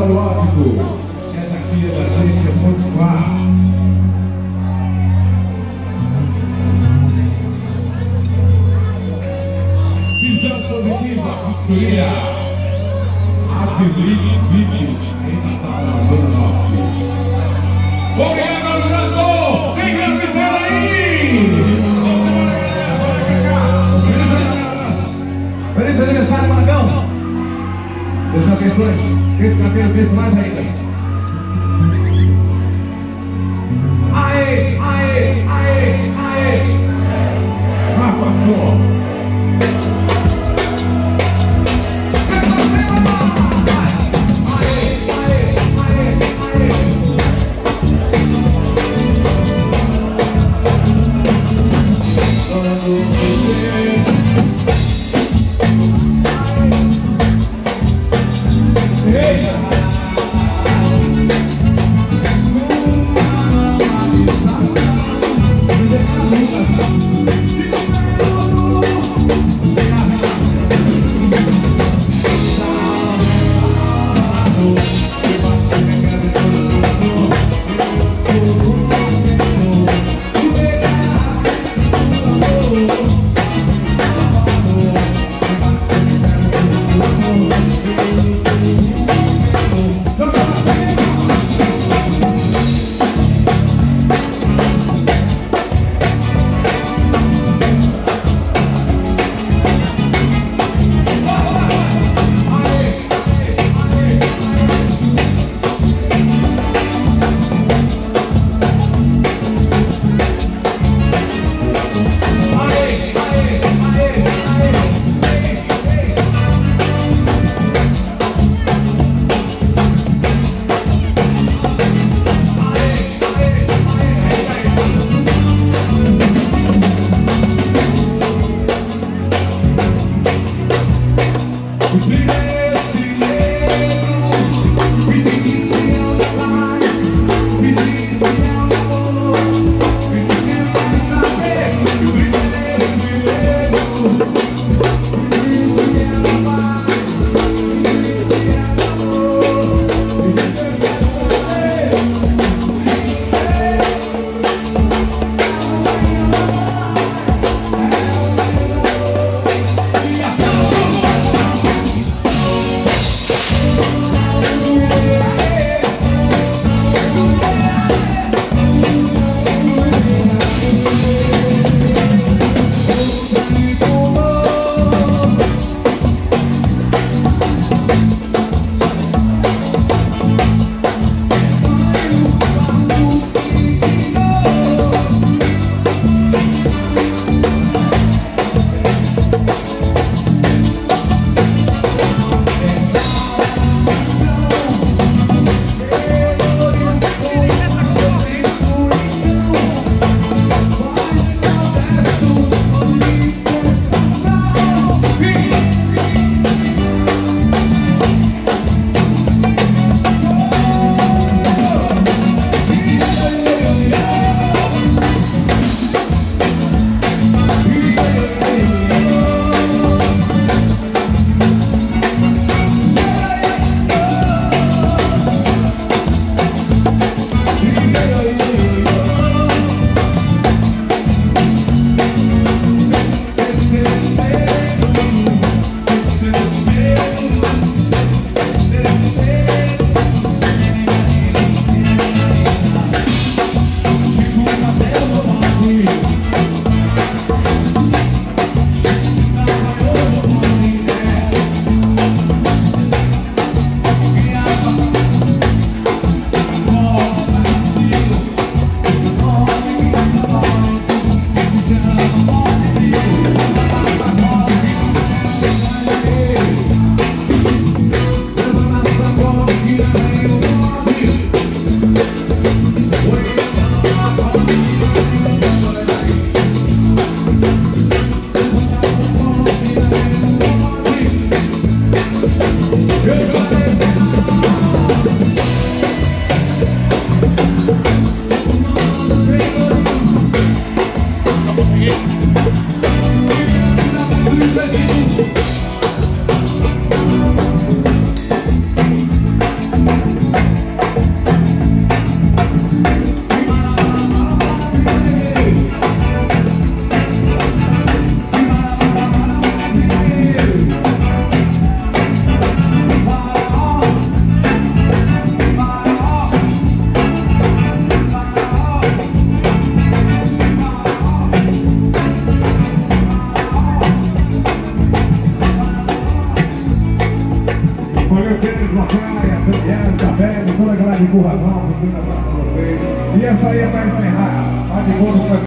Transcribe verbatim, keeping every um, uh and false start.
patriótico. É daqui, é da gente, é Potiguar. Visão positiva, construía. Abilis vive em Natal, na Zona Norte. Obrigado, Branco! Vem Grafith aí! Vamos embora, galera! Bora pra cá! Feliz aniversário, Marcão! Deus te abençoe. Que esse cabelo fez mais ainda. Aê, aê, aê, aê. Rafa só. meu querido Macaia, Daniel, Café, toda a galera de Currazão, um abraço pra vocês. E essa aí é pra encerrar. Antigo